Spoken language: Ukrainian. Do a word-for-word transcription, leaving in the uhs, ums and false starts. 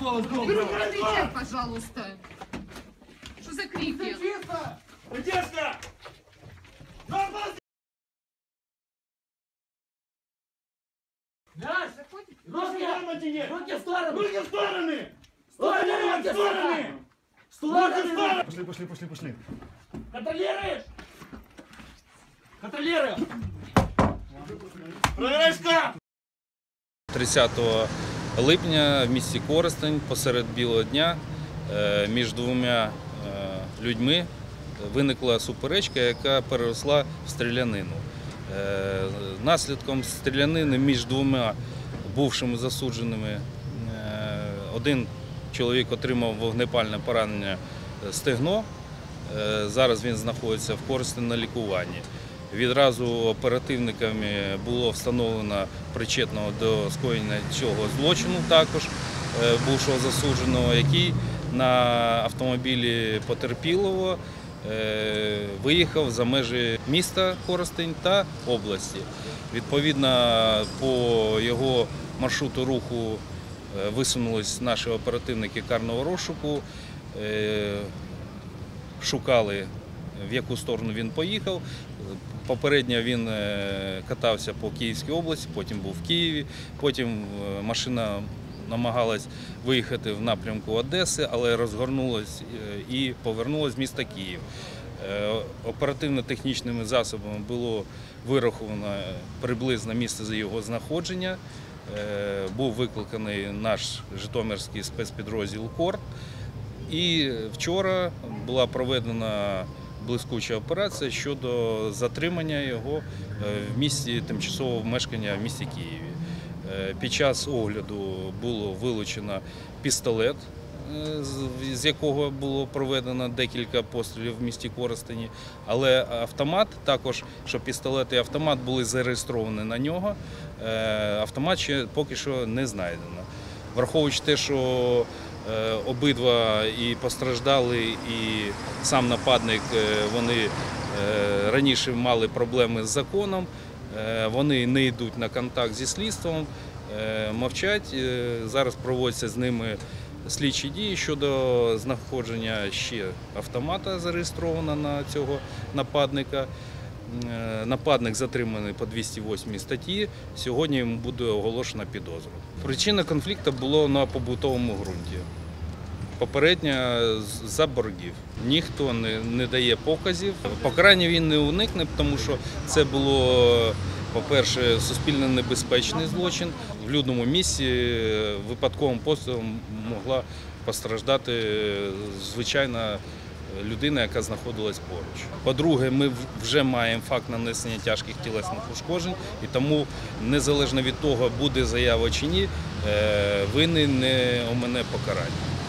вас доброго. Отвечай, пожалуйста. Что за крики? Одеска! Настя! Руки! Руки в сторону! Руки в стороны! Стороны! В стороны! Стороны! Пошли, пошли, пошли, пошли. Контролируешь? Контролируем! Проверяй шкаф! тридцятого липня в місті Коростень посеред білого дня між двома людьми виникла суперечка, яка переросла в стрілянину. Наслідком стрілянини між двома бувшими засудженими один чоловік отримав вогнепальне поранення стегно. Зараз він знаходиться в Коростені на лікуванні. Відразу оперативниками було встановлено причетного до скоєння цього злочину, також бувшого засудженого, який на автомобілі потерпілого виїхав за межі міста Коростень та області. Відповідно, по його маршруту руху висунулись наші оперативники карного розшуку, шукали, в яку сторону він поїхав. Попередньо він катався по Київській області, потім був в Києві, потім машина намагалась виїхати в напрямку Одеси, але розгорнулась і повернулась з міста Київ. Оперативно-технічними засобами було вираховано приблизне місце його знаходження. Був викликаний наш житомирський спецпідрозділ КОР. І вчора була проведена блискуча операція щодо затримання його в місті тимчасового мешкання в місті Києві. Під час огляду було вилучено пістолет, з якого було проведено декілька пострілів в місті Коростені, але автомат також, що пістолет і автомат були зареєстровані на нього, автомат ще поки що не знайдено. Враховуючи те, що обидва і постраждали, і сам нападник, вони раніше мали проблеми з законом, вони не йдуть на контакт зі слідством, мовчать. Зараз проводяться з ними слідчі дії щодо знаходження ще автомата, зареєстрованого на цього нападника. Нападник затриманий по двісті восьмій статті, сьогодні йому буде оголошена підозру. Причина конфлікту була на побутовому ґрунті. Попередньо за боргів. Ніхто не, не дає показів. Покарання він не уникне, тому що це було, по-перше, суспільно небезпечний злочин. В людному місці випадковим пострілом могла постраждати звичайна людина, яка знаходилась поруч. По-друге, ми вже маємо факт нанесення тяжких тілесних ушкоджень, і тому, незалежно від того, буде заява чи ні, винний не омине покарання.